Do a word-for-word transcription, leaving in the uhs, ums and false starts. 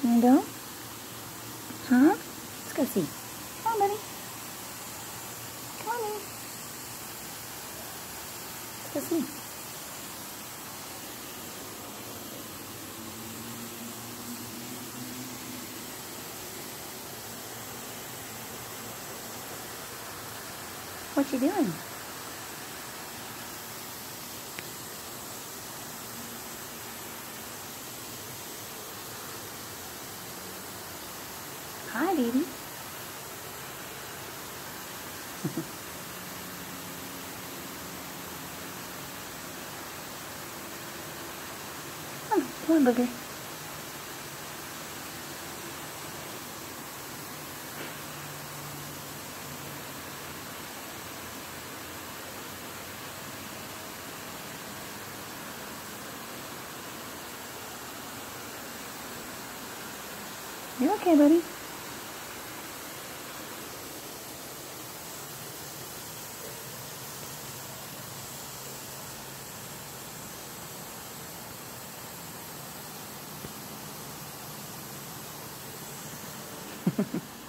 You wanna go? Huh? Let's go see. Come on, buddy. Come on, baby. Let's go see. What you doing? Hi, baby. Come on, come on, booger. You're okay, buddy. Ha ha ha.